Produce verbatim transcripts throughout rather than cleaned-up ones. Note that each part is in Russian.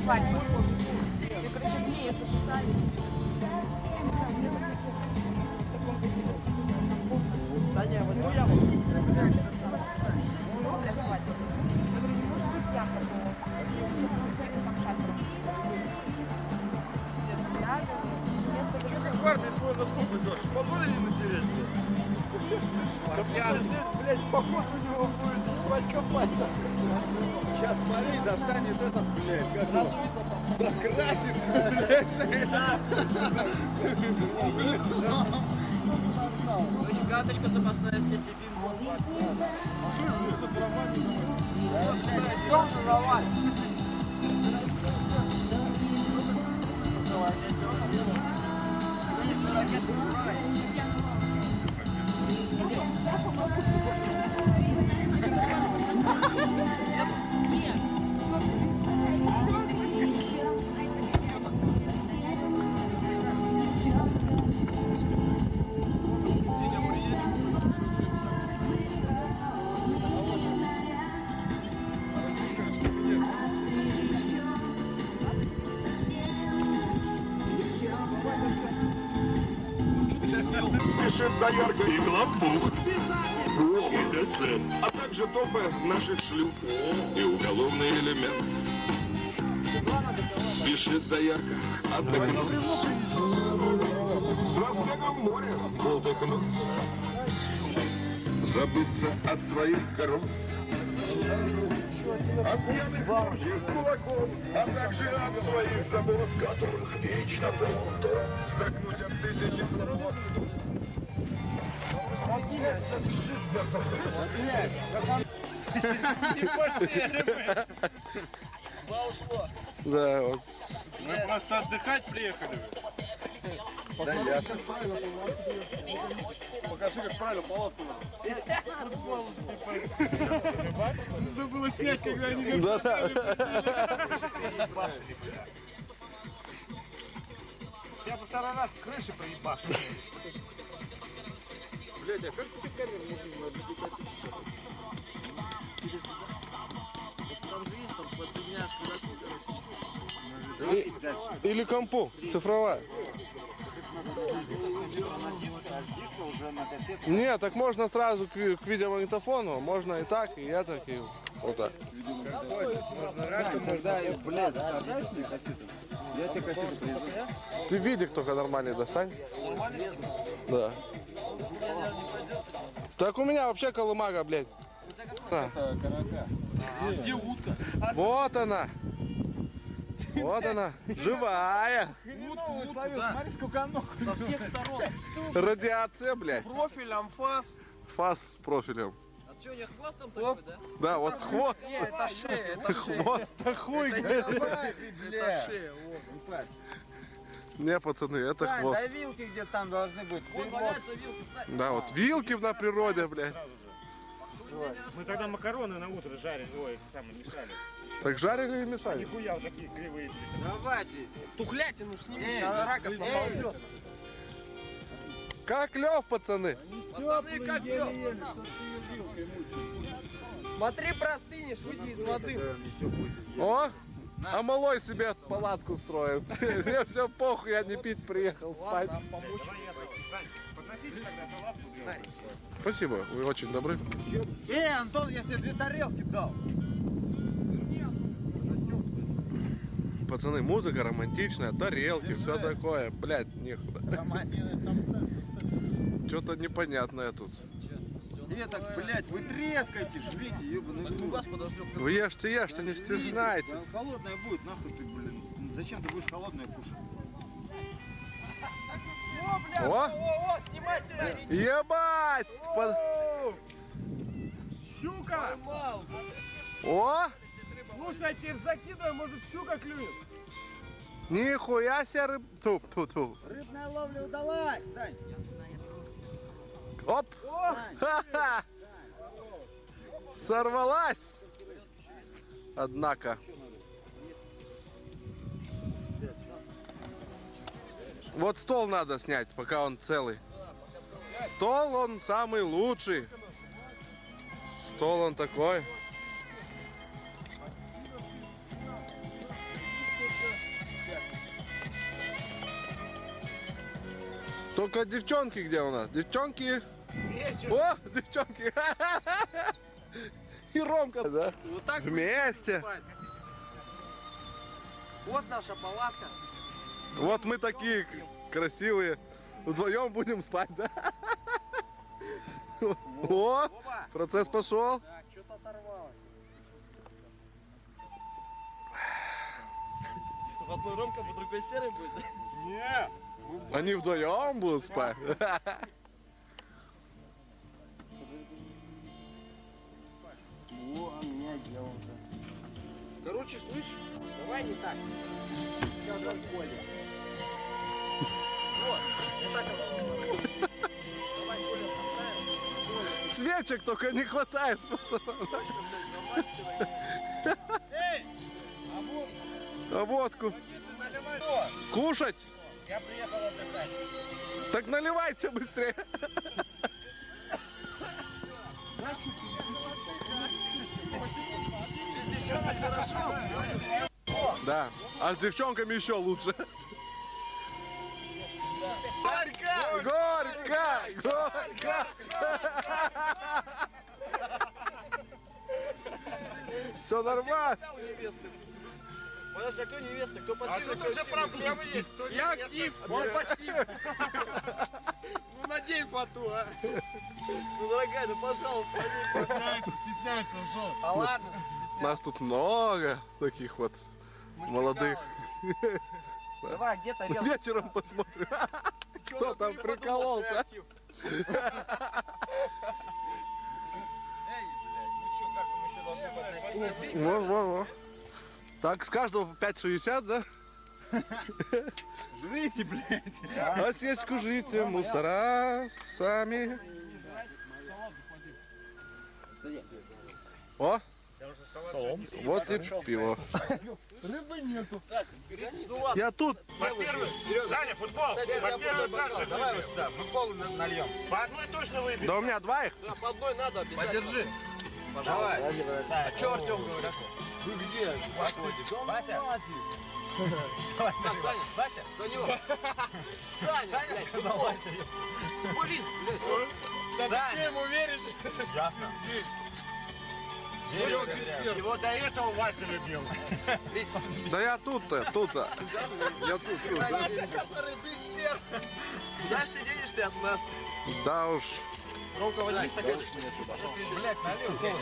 свадьбы. Мне, короче, змеи сосали. Саня, вот ну я могу. Че как в армии твой носков идешь? Позволили натереть? Блядь, поход у него будет ебать-копать. Сейчас смотри, достанет этот, блядь, как он. Да красит, блядь. Короче, каточка запасная здесь и бим. Машину нужно проманить. Идем воровать. Спешит доярка и главбух, и ДЦ, а также топы наших шлюп и уголовный элемент. Спешит доярка отдохнуть. С разбегом в море бултыхнуть. Забыться от своих коров. От пьяных мужьев кулаков, а также от своих забот, которых вечно полно. Сдохнуть от тысячи забот. Да, вот. Мы просто отдыхать приехали. Да, ясно. Покажи, как правильно палатку надо. Нужно было снять, когда они вверх. Да, да. Я бы второй раз крыши проебашу. Блядь, а как ты камеру можно отдыхать? Там же есть, там подсоединяешь к Или компу, цифровая. Нет, так можно сразу к, к видеомагнитофону, можно и так, и я так, и вот так. Когда, блядь, доставляешь мне кассету? Я тебе кассету привезу. Ты видик только нормальный достань. Да. Так у меня вообще колымага, блядь. А. А где утка? Вот она. Вот она, живая. Утку, утку, да. Смотри, сколько ног. Со всех сторон. Радиация, блядь. Профиль, амфас. Фас с профилем. А что, у них хвост там такой, да? Да, вот хвост. Не, это шея, это шея. Хвост. Это хуй, это шея. Не, пацаны, это Сань, хвост. да вилки где там должны быть. Вон валяются вилки, Сань. Да, вот вилки на природе, блядь. Мы тогда макароны на утро жарили, ой, самое мешали. Так жарили и мешали. Нихуя вот такие кривые. Давайте. Тухлятину сними, сейчас раков поползет. Как лёг, пацаны? Пацаны, как лёг? Смотри, простынешь, выйди из воды. О, а малой себе палатку строит. Мне все похуй, я не пить приехал, спать. Ладно, помочь. Подносите тогда салатку делать. Спасибо, вы очень добры. Эй, Антон, я тебе две тарелки дал. Пацаны, музыка романтичная, тарелки, все такое. Блядь, некуда. Что-то непонятное тут. Где так, блядь, вы трескаете, жрите, ебаный Ну, вас подождет. Вы ешьте, ешьте, не стесняйтесь. Холодная будет, нахуй ты, блин. Зачем ты будешь холодное кушать? О, О, о, снимай, снимай. ебать! Под- Щука! Поймал. О, Слушай, теперь закидывай, может щука клюет. нихуя себе рыб... Ту, ту, ту. Рыбная ловля удалась, Сань. Оп! Ха-ха! Сорвалась! Однако. Вот стол надо снять, пока он целый. Стол он самый лучший. Стол он такой. Только девчонки где у нас? Девчонки. О, девчонки. И Ромка, да? Вот так Вместе. спать. Вот наша палатка. Вот мы такие красивые. Вдвоем будем спать, да? О, процесс пошел. Так, что-то оторвалось. В одной Ромка, в другой серый будет. Не. Они вдвоем будут спать. Во, меня делал-то. Короче, слышь, давай не так. Сейчас в поле. Вот, вот так вот. Давай поле поставим. Свечек только не хватает, пацанам. Эй! А вот, А водку наливай. кушать? Я приехал отдыхать. Так наливайте быстрее. Да, а с девчонками еще лучше. Горько! Горько! Горько! Все нормально. Подожди, а кто невеста, кто А пассивный? тут уже проблемы есть. Кто не Я ест, актив, он пассив. Ну надень фату, а. Ну, дорогая, ну пожалуйста, не стесняется, стесняется, ушел. А ладно. Нас тут много таких вот Мы ж молодых. прикалываемся. Давай, где тарелка? Вечером посмотрим, кто там прикололся. Эй, блядь, ну что, как мы еще должны подносить? Во, во, во. Так, с каждого пять шестьдесят, да? Жрите, блядь. А свечку жрите, мусора сами. О, вот и пиво. Я тут. Во-первых, Саня, футбол. Во-первых, так же Давай вот выпьем. сюда, футбол нальем. По одной точно выпьем. Да у меня два их. Да, по одной надо обязательно. Подержи. Давай. А что Артем говорит? Вы где? Вася? Так, Саня, Вася? Санек. Саня, Саня блядь, сказал Вася. футболист, блядь. Саня. ему веришь? Ясно. Верю, доверяю. Его до этого Вася любил. Да я тут-то, тут-то. Я тут, тут. да. Вася, который без сердца. Куда ж ты денешься от нас? Да уж. Ромка, возьми стаканчик. Блядь, налил.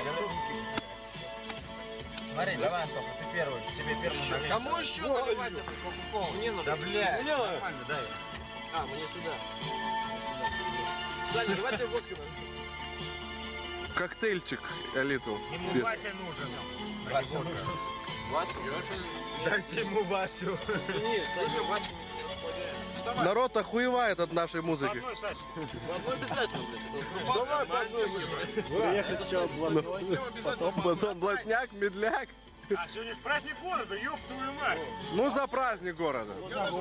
Смотри, давай, Антоха, ты первый. Тебе первый налей. Кому еще наливать эту кока-колу? Мне нужно. Да, блядь. Нормально, дай. А, мне сюда. Саня, давайте водку. Коктейльчик элиту. Ему Вася нужен. Вася нужен. Васю, Дайте ему Васю. извини, Саня, Вася не располагает. Народ охуевает от нашей По музыки. одной, Саша. По одной обязательно, блядь. Давай по одной выбрать. Приехать сначала Всем обязательно. Потом блатняк, медляк. А сегодня ж праздник города, ёб твою мать. Ну за праздник города.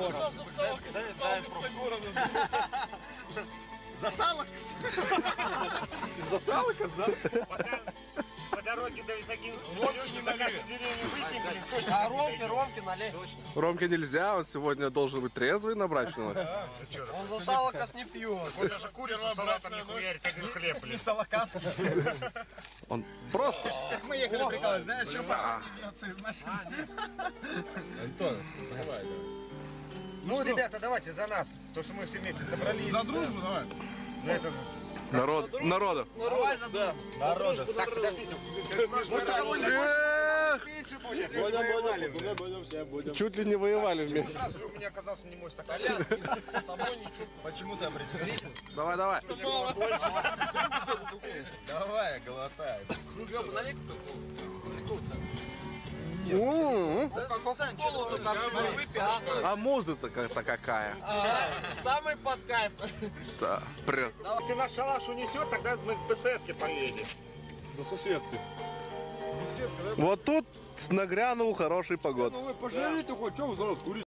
Засалок? Засалок, да? По дороге до Висагинска не на каждой деревне выпьем, блин, точно. А Ромке, Ромке налей. Ромке нельзя, он сегодня должен быть трезвый на брачную ночь. Он за салокос не пьет. Он даже курицу с салатом не хуярит, один хлеб, блин. Салаканский. Он просто... Как мы ехали, прикалывались, знаешь, что папа не бьется из машины. Антон, давай, давай. Ну, ребята, давайте за нас, то, что мы все вместе собрались. За дружбу давай. Ну, это... Народ, народу. Давай за да. Народа. Так, подождите. Эх, чуть ли не воевали вместе. Сразу же у меня оказался не мой стакан. Толян, с тобой ничего. Почему ты определил? Давай, давай. Давай, глотай. Лёва, налей М-м-м. кока-колу, то как мы выпьем. А музыка-то какая? Самый под кайф. Да, прет. Если наш шалаш унесет, тогда мы к беседке поедем. Вот тут нагрянул хороший погода. Пожалуйста, хоть что вы за раз курите?